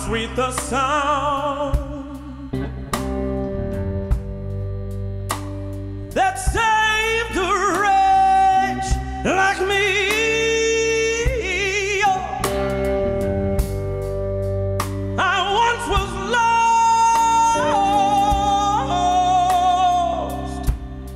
sweet the sound that saved a wretch like me. Oh, I once was lost,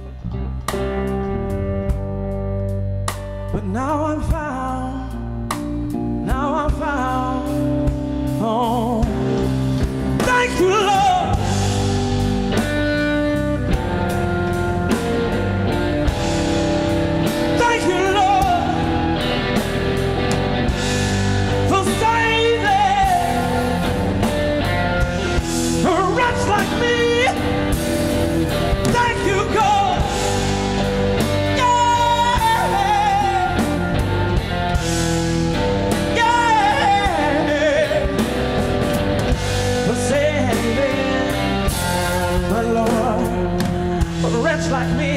but now I'm found. Now I'm found. Oh, thank you, Lord. Thank you, Lord, for saving a wretch like me. Thank you, God. Like me,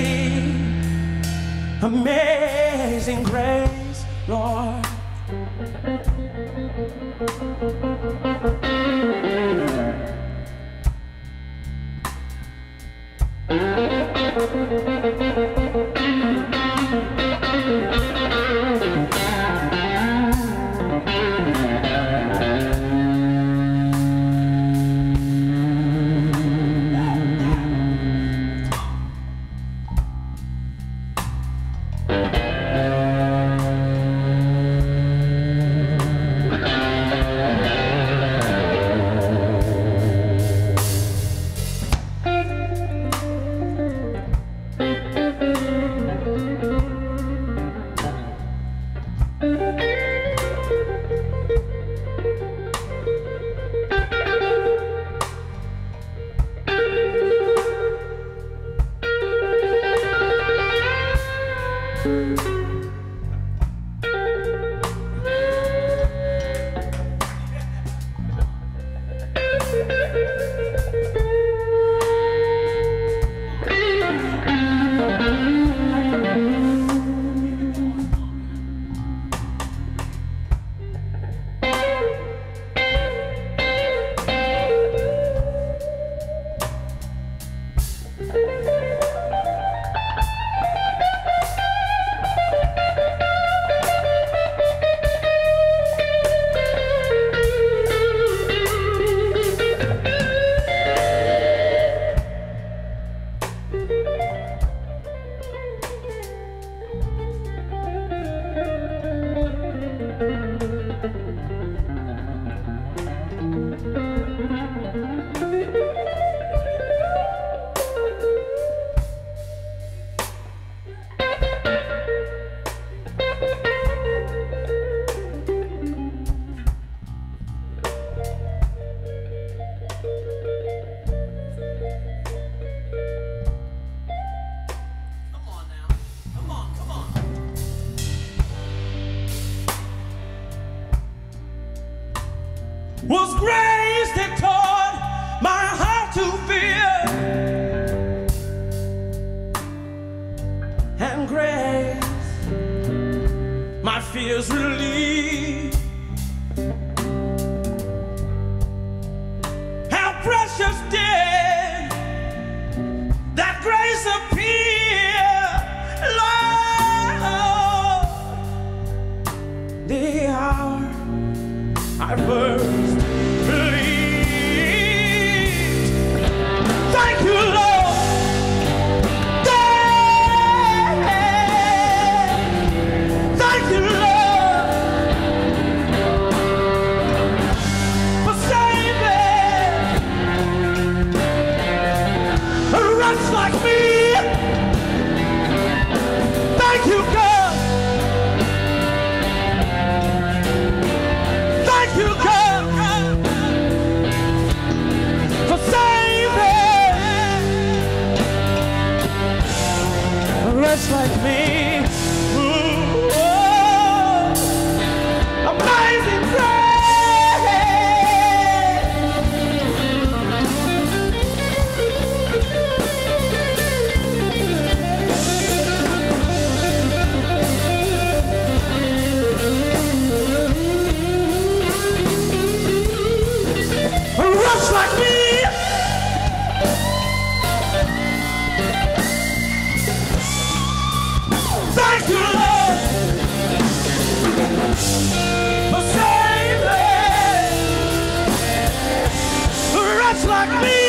amazing grace, Lord. Was grace that taught my heart to fear, and grace my fears relieved. How precious did that grace appear, Lord, the hour I first believed. Thank you, Lord. Thank you, Lord, for saving a wretch like me. Thank you, God. You God, for saving a wretch like me. Ooh, oh, amazing like me.